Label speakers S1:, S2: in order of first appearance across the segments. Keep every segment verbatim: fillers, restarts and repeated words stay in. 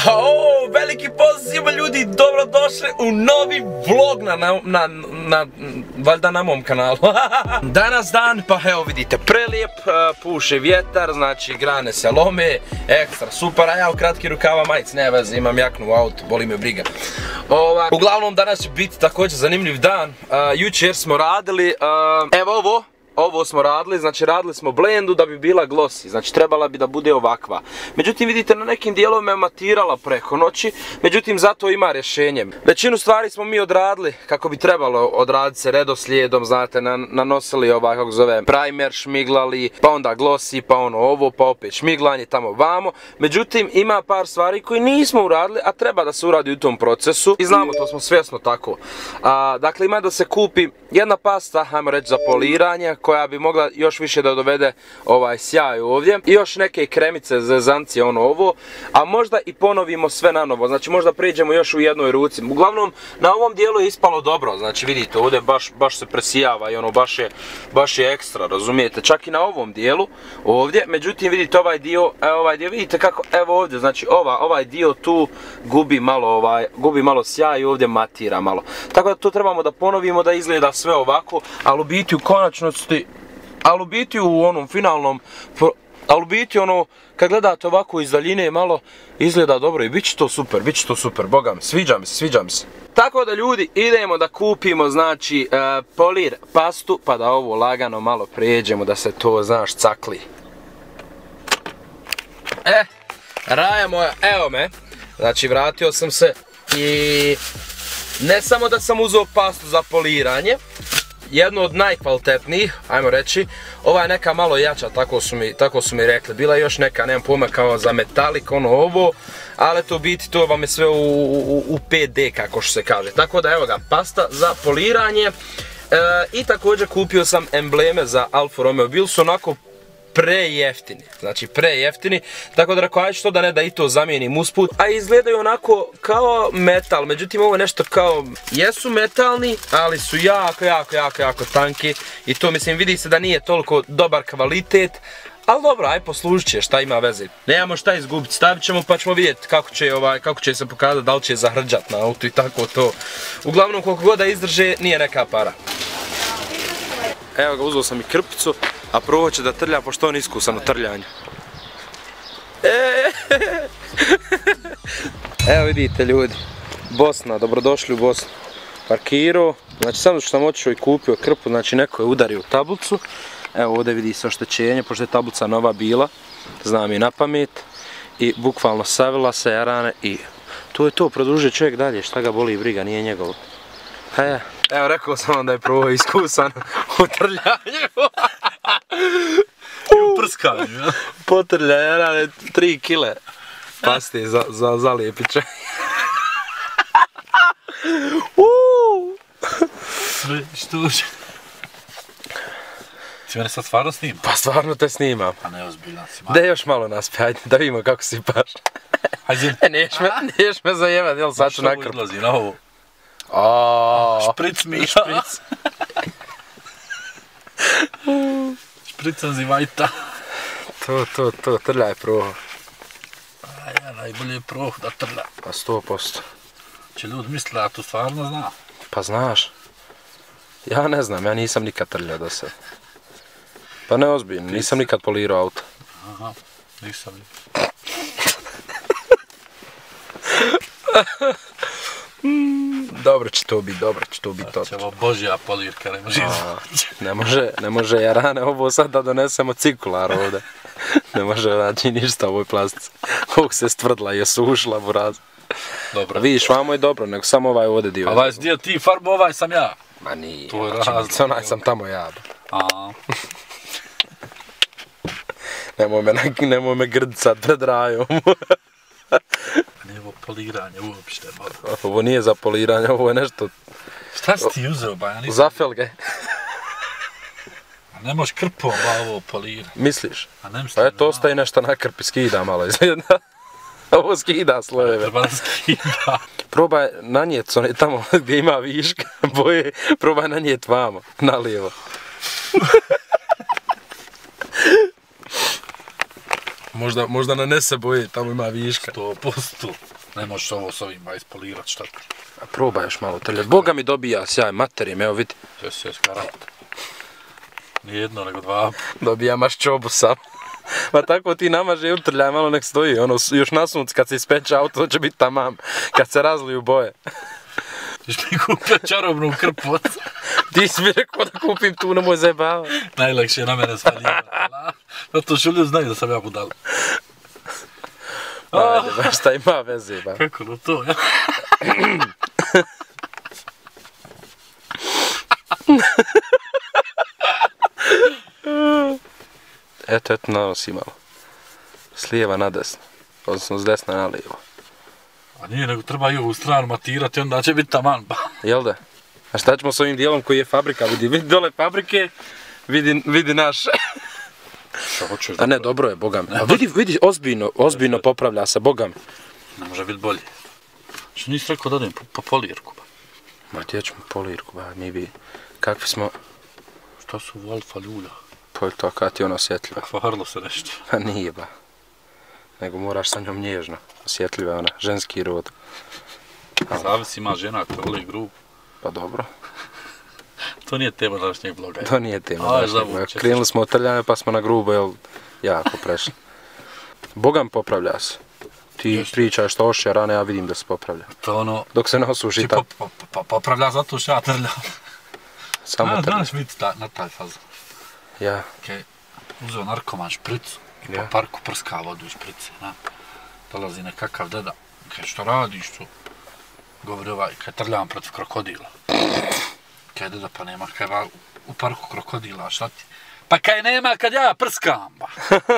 S1: O, veliki pozdrav svima ljudi, dobrodošli u novi vlog na, na, na, na valjda na mom kanalu. Danas dan, pa evo vidite, prelijep, puše vjetar, znači grane se lome, ekstra super, a ja u kratki rukava majic, ne veze, imam jaknu u autu, boli me briga. Ova, uglavnom danas će biti također zanimljiv dan, uh, jučer smo radili, uh, evo ovo. Ovo smo radili, znači radili smo blendu da bi bila glossy, znači trebala bi da bude ovakva. Međutim vidite na nekim dijelovima je matirala preko noći, međutim zato ima rješenje. Većinu stvari smo mi odradili kako bi trebalo odraditi se redoslijedom, znate, nanosili ovaj, kako zove, primer, šmiglali, pa onda glossy, pa ono ovo, pa opet šmiglanje tamo vamo. Međutim ima par stvari koje nismo uradili, a treba da se uradi u tom procesu i znamo, to smo svjesno tako. A, dakle ima da se kupi jedna pasta, hajmo reći za poliranje, koja bi mogla još više da dovede ovaj sjaj ovdje i još neke kremice za zancije ono ovo, a možda i ponovimo sve na novo, znači možda priđemo još u jednoj ruci. Uglavnom na ovom dijelu je ispalo dobro, znači vidite ovdje baš, baš se presijava i ono baš je, baš je ekstra, razumijete, čak i na ovom dijelu ovdje, međutim vidite ovaj dio, evo ovaj dio, vidite kako, evo ovdje, znači ova, ovaj dio tu gubi malo ovaj, gubi malo sjaj i ovdje matira malo, tako da to trebamo da ponovimo da izgleda sve ovako, ali u biti u konačnosti ali u biti u onom finalnom, ali u biti ono, kad gledate ovako iz daljine malo, izgleda dobro i bit će to super, bit će to super, boga mi, sviđa mi se, sviđa mi se. Tako da ljudi, idemo da kupimo, znači, uh, polir pastu, pa da ovo lagano malo pređemo, da se to, znaš, cakli. E, raja moja, evo me, znači vratio sam se i ne samo da sam uzeo pastu za poliranje, jedno od najkvalitetnijih, ajmo reći, ova je neka malo jača, tako su mi, tako su mi rekli, bila je još neka, nemam pojma, kao za metalik, ono ovo, ali to biti, to vam je sve u, u, u pet D, kako što se kaže, tako da evo ga, pasta za poliranje, e, i također kupio sam embleme za Alfa Romeo, bili su onako prejeftini, znači prejeftini, tako da rekao, ajde što da ne da i to zamijenim usput, a izgledaju onako kao metal, međutim ovo je nešto kao, jesu metalni, ali su jako, jako, jako, jako tanki i to mislim vidi se da nije toliko dobar kvalitet, ali dobro, aj poslužit će, šta ima veze. Nemamo šta izgubiti, stavit ćemo pa ćemo vidjeti kako će, ovaj, kako će se pokazati, da li će zahrđat na auto i tako to. Uglavnom koliko god da izdrže, nije neka para. Evo ga, uzeo sam i krpicu, a prvo će da trlja, pošto on iskusan u trljanju. Evo vidite ljudi, Bosna, dobrodošli u Bosnu. Parkirao, znači samo što sam otišao i kupio krpu, znači neko je udario tablicu. Evo ovdje vidi se oštećenje, pošto je tablica nova bila, znam i na pamet. I bukvalno savila se jarane i to je to, produžuje čovjek dalje, šta ga boli i briga, nije njegovo. E, evo rekao sam vam da je prvo iskusan u trljanju.
S2: I u prskanju, ja?
S1: Potrlja jarane tri kile paste za, za, za lijepiće.
S2: Što uđe? Ti mene sad stvarno snima?
S1: Pa stvarno te snimam.
S2: Pa neozbiljan si.
S1: Da još malo naspij, ajde da vidimo kako si baš.
S2: Hajde.
S1: Niješ me, niješ me zajebat, jel sad ću nakrp.
S2: Što izlazi na ovo?
S1: Aaaa.
S2: Špric mi, špric. Špricam zi vajta.
S1: To, to, to, trlja je prvo.
S2: A ja, najbolje je prvo da trlja.
S1: Pa sto posto.
S2: Će ljudi misle, a to stvarno zna.
S1: Pa znaš. Ja ne znam, ja nisam nikad trljao do sad. Pa ne ozbiljno, nisam nikad polirao auto.
S2: Aha, nisam nikad.
S1: Dobro će to biti, dobro će to biti.
S2: Znači ovo božja polirka, ne može
S1: Ne može, ne može jarane ovo sad da donesemo cirkular ovdje. Ne može znači ništa u ovoj plastici. Ovog se stvrdla i osušila buraz.
S2: Dobro.
S1: Vidiš, vamo je dobro, nego samo ovaj ovdje dio.
S2: A ovaj dio ti farbu, ovaj sam ja.
S1: Ma nije,
S2: to je
S1: znači, onaj sam tamo ja.
S2: A.
S1: Nemoj me, nemoj me grdicat pred rajom.
S2: Nije ovo poliranje uopšte.
S1: Ovo nije za poliranje, ovo je nešto...
S2: Šta si ti uzeo, ba? Ja nisam...
S1: Za felge.
S2: A ne možeš krpom, ba, ovo polirati.
S1: Misliš?
S2: A ne mislim...
S1: Pa eto, ostaje nešto na krpi, skida malo izgleda. Ovo skida slojeve.
S2: Treba da skida.
S1: Probaj nanijeti one tamo gdje ima viška boje, probaj nanijeti vamo, nalijevo. možda, možda nanese boje, tamo ima viška.
S2: sto posto. Ne možeš ovo s ovima ispolirat, šta?
S1: A probaj još malo trljati. Boga mi dobija sjaj, materim, evo vidi.
S2: Jes, jes, garant. Nije jedno, nego dva.
S1: Dobija maščobu sam. Ma tako ti namaže i utrljaj, malo nek stoji, ono, još na suncu kad se ispeče auto, to će biti tamam, kad se razliju boje.
S2: Ješ mi kupio čarobnu krpu.
S1: Ti si mi rekao da kupim tu, nemoj zajebavati.
S2: Najlakše je na mene svaljivati. Zato što ljudi znaju da sam ja budal.
S1: Ajde, ba, šta ima veze, ba.
S2: Kako no to, ja?
S1: Eto, eto, nanosi malo. S lijeva na desno, odnosno s desna na lijevo.
S2: A nije, nego treba i ovu stranu matirati, onda će biti taman.
S1: Jel da? A šta ćemo s ovim dijelom koji je fabrika, vidi, vidi dole fabrike, vidi, vidi naš.
S2: Šta hoćeš?
S1: A ne, dobro je, boga mi. A vidi, vidi, ozbiljno, ozbiljno popravlja se, boga mi.
S2: Ne može biti bolje. Što nisi rekao da odem po, po polirku, ba?
S1: Ma ti ćemo polirku, ba, mi bi, kakvi smo...
S2: Šta su u alfa ljulja?
S1: Pa je to kad je ona osjetljiva.
S2: Kvarilo se nešto.
S1: A nije, ba. Nego moraš sa njom nježno, osjetljiva ona, ženski rod.
S2: Zavisi ima žena koja voli grubu.
S1: Pa dobro.
S2: To nije tema današnjeg vloga.
S1: To nije tema
S2: Aj,
S1: današnjeg vloga.
S2: zavuče.
S1: Krenuli smo od trljanja pa smo na grubo, jel, jako prešli. Boga mi popravlja se. Ti
S2: Jeste.
S1: pričaš što ošće rane, ja vidim da se popravlja.
S2: To ono...
S1: Dok se ne osuši
S2: Ti
S1: tako.
S2: po, po, po, popravlja zato što ja trljam.
S1: Samo
S2: A,
S1: trlja.
S2: znaš biti ta, na taj faz.
S1: Ja.
S2: Kaj uzeo narkoman špricu i
S1: Ja.
S2: po parku prska vodu iz šprice, na. Dolazi nekakav deda. Kaj što radiš tu? Govori ovaj, kaj trljam protiv krokodila. Kaj deda pa nema, kaj va u parku krokodila, šta ti? Pa kaj nema kad ja prskam, ba.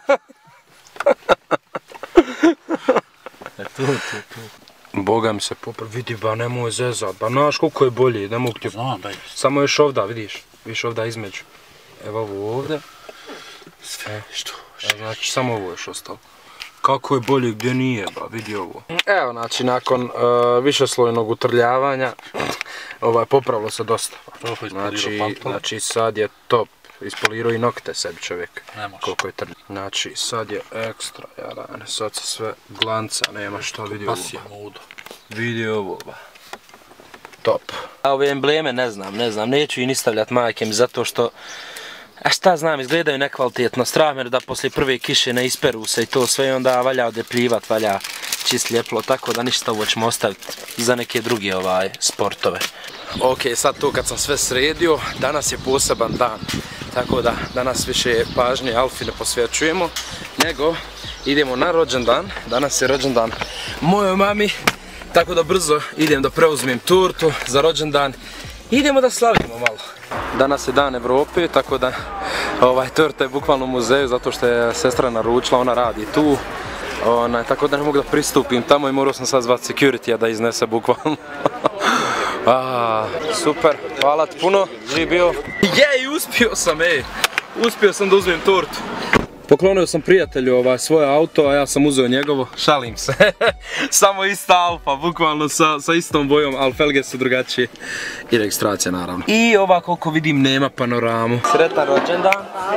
S2: E tu, tu, tu.
S1: Boga mi se popravlja. Vidi ba, nemoj zezat. Ba, znaš koliko je bolji, ne mogu ti...
S2: Znam da je.
S1: Samo još ovda, vidiš. Vidiš ovda između. Evo ovo ovdje.
S2: Sve što.
S1: E, znači, samo ovo još ostalo. Kako je bolje gdje nije, ba, vidi ovo. Evo, znači, nakon uh, višeslojnog utrljavanja, ovaj, popravilo se dosta.
S2: Ovo je
S1: Znači,
S2: ispolirao pantole.
S1: znači, sad je top. Ispolirao i nokte sebi čovjek.
S2: Ne može.
S1: Koliko je trlj. Znači, sad je ekstra, jarane. Sad se sve glanca, nema što, vidi ovo.
S2: Pas je mudo.
S1: Vidi ovo, ba. Top. A ove embleme ne znam, ne znam, neću i ni stavljat majke mi zato što... A šta znam, izgledaju nekvalitetno, strah me da poslije prve kiše ne isperu se i to sve i onda valja odepljivat, valja čist ljeplo, tako da ništa ovo ćemo ostaviti za neke druge ovaj sportove. Ok, sad to kad sam sve sredio, danas je poseban dan, tako da danas više pažnje Alfi ne posvećujemo, nego idemo na rođendan, danas je rođendan mojoj mami, tako da brzo idem da preuzmem tortu za rođendan. Idemo da slavimo malo. Danas je dan Evrope, tako da ovaj, torta je bukvalno u muzeju zato što je sestra naručila, ona radi tu. Ona, tako da ne mogu da pristupim tamo i morao sam sad zvati security-a da iznese bukvalno. A, super, hvala ti puno, živ bio. Jej, uspio sam, ej, uspio sam da uzmem tortu. Poklonio sam prijatelju ovaj, svoje auto, a ja sam uzeo njegovo, šalim se. Samo ista Alfa, bukvalno sa, sa istom bojom, ali felge su drugačije. I registracija naravno. I ova koliko vidim nema panoramu. Sretan rođendan.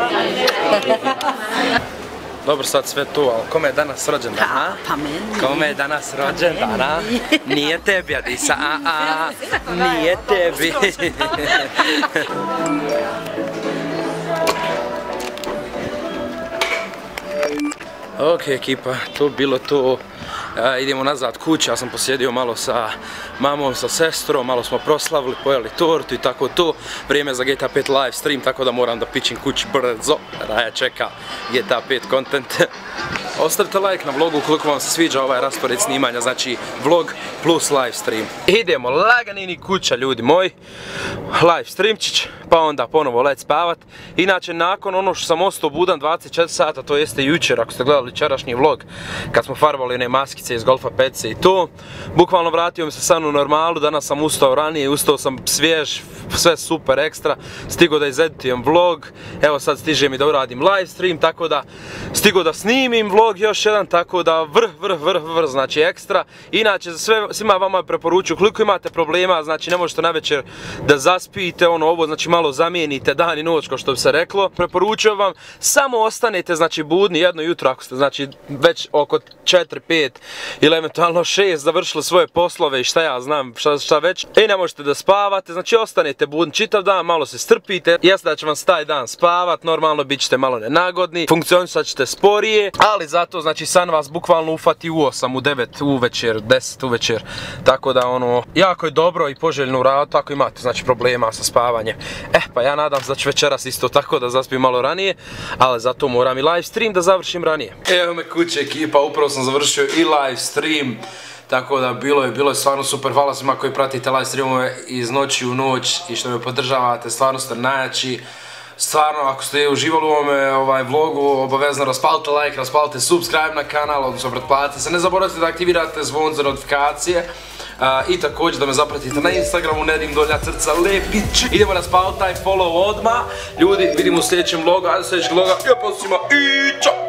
S1: Dobro, sad sve to, ali kome je danas rođendan, a?
S3: Pa meni.
S1: Kome je danas rođendan, a? Nije tebi, Adisa, a, a, nije tebi. Ok ekipa, to bilo to. E, idemo nazad kući, ja sam posjedio malo sa mamom, sa sestrom, malo smo proslavili, pojeli tortu i tako to. Vrijeme za G T A pet live stream, tako da moram da pičim kući brzo. Raja čeka G T A pet content. Ostavite like na vlogu ukoliko vam se sviđa ovaj raspored snimanja, znači vlog plus live stream. Idemo laganini kuća ljudi moji, live streamčić, pa onda ponovo let spavat. Inače nakon ono što sam ostao budan dvadeset četiri sata, to jeste jučer ako ste gledali jučerašnji vlog, kad smo farbali one maskice iz Golfa petce i to, bukvalno vratio mi se san u normalu, danas sam ustao ranije, ustao sam svjež, sve super ekstra, stigo da izeditujem vlog, evo sad stiže mi da uradim live stream, tako da stigo da snimim vlog vlog još jedan, tako da vrh, vrh, vrh, vrh, znači ekstra. Inače, sve, svima vama preporučuju, koliko imate problema, znači ne možete na večer da zaspijete, ono, ovo, znači malo zamijenite dan i noć, kao što bi se reklo. Preporučujem vam, samo ostanete, znači budni jedno jutro, ako ste, znači već oko četiri pet ili eventualno šest završili svoje poslove i šta ja znam, šta, šta već, i ne možete da spavate, znači ostanete budni čitav dan, malo se strpite, jeste da će vam taj dan spavat, normalno bit ćete malo nenagodni, funkcionisat ćete sporije, ali zato znači san vas bukvalno ufati u osam, u devet uvečer, deset uvečer, tako da ono, jako je dobro i poželjno uraditi ako imate znači problema sa spavanjem. Eh, pa ja nadam se da ću večeras isto tako da zaspim malo ranije, ali zato moram i live stream da završim ranije. Evo me kuće ekipa, upravo sam završio i live stream. Tako da bilo je, bilo je stvarno super, hvala svima koji pratite live streamove iz noći u noć i što me podržavate, stvarno ste najjači. Stvarno, ako ste uživali u ovome ovaj, vlogu, obavezno raspalite like, raspalite subscribe na kanal, odnosno pretplatite se. Ne zaboravite da aktivirate zvon za notifikacije. Uh, I također da me zapratite na Instagramu, Nedim Dolja Crca Lepić. Idemo raspaliti taj follow odmah. Ljudi, vidimo u sljedećem vlogu, ajde u sljedećeg vloga. Ja, pozdrav svima i čao!